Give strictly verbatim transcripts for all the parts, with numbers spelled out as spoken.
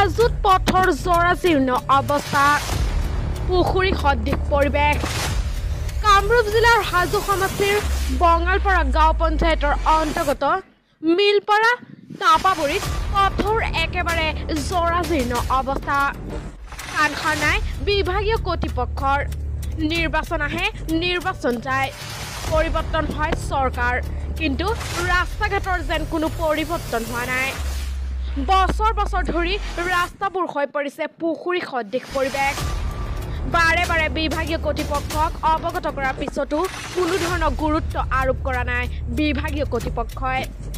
হাজোত পথৰ জৰাজীৰ্ণ অৱস্থা পুখুৰী সদৃশ পৰিৱেশ কামৰূপ জিলাৰ হাজো সমষ্টিৰ বঙালপাৰা গাঁও পঞ্চায়তৰ অন্তৰ্গত মিলপাৰা তাপাবৰীত পথৰ একেবাৰে জৰাজীৰ্ণ অৱস্থা কাণসাৰ নাই বিভাগীয় কৰ্তৃপক্ষৰ নিৰ্বাচন আহে নিৰ্বাচন যায় পৰিৱৰ্তন হয় চৰকাৰ কিন্তু ৰাস্তা ঘাটৰ যেন কোনো পৰিৱৰ্তন হোৱা নাই বছৰ বছৰ ধৰি ৰাস্তাবোৰ হৈ পৰিছে পুখুৰী সদৃশ পৰিৱেশ বাৰে বাৰে বিভাগীয় কৰ্তৃপক্ষক অৱগত কৰাৰ পিছতো কোনো ধৰণৰ গুৰুত্ব আৰোপ কৰা নাই বিভাগীয় কৰ্তৃপক্ষই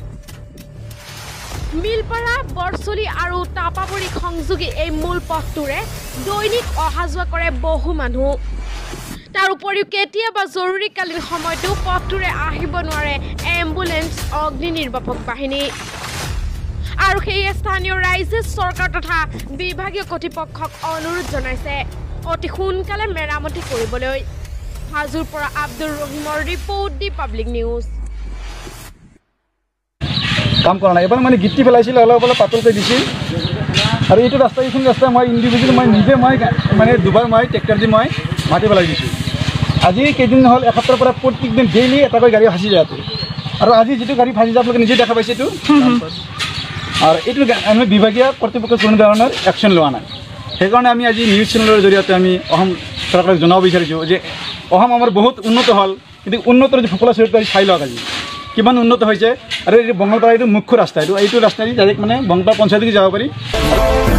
মিলপাৰা বৰচলি আৰু তাপাবৰী সংযোগী এই মূল পথটোৰে দৈনিক অহা যোৱা কৰে বহু মানুহ তাৰ উপৰিও কেতিয়াবা জৰুৰীকালীন সময়তো পথটোৰে আহিব নোৱাৰে এম্বুলেন্স অগ্নি নিৰ্বাপক বাহিনী আৰু সেই স্থানীয় ৰাইজে চৰকাৰ তথা বিভাগীয় কৰ্তৃপক্ষক অনুৰোধ জনাইছে অতি সোনকালে মেৰামতি কৰিবলৈ হাজোৰ পৰা আব্দুৰ ৰহিমৰ ৰিপৰ্ট দি পাব্লিক নিউজ কাম কৰা নাই এবাৰ মানে গিটি পেলাইছিল অলপ অলপ পাতলকৈ দিছিল আৰু এইটো ৰাস্তা এইখন ৰাস্তা মই ইণ্ডিভিজুৱেল মই নিজে মই মানে দুবাৰ মই ট্ৰেক্টৰ দি মই মাটি পেলাই দিছোঁ আজি কেইদিন হ'ল এসপ্তাহৰ পৰা প্ৰত্যেকদিন ডেইলি এটাকৈ গাড়ী ফাঁচি যায় আৰু আজি যিটো গাড়ী ফাঁচি যায় আপোনালোকে নিজে দেখা পাইছে এইটো আৰু এইটো আমি বিভাগীয় কৰ্তৃপক্ষৰ কোনো ধৰণৰ একশ্যন লোৱা নাই সেইকাৰণে আমি আজি নিউজ চেনেলৰ জৰিয়তে আমি অসম চৰকাৰক জনাব বিচাৰিছোঁ যে অসম আমাৰ বহুত উন্নত হ'ল কিন্তু উন্নতৰ যে সকলো চৰিত্ৰ চাই লওক আজি কিমান উন্নত হৈছে আৰু এই বঙালপাৰা এইটো মুখ্য ৰাস্তা এইটো এইটো ৰাস্তাদি ডাইৰেক্ট মানে বঙালপাৰা পঞ্চায়তলৈকে যাব পাৰি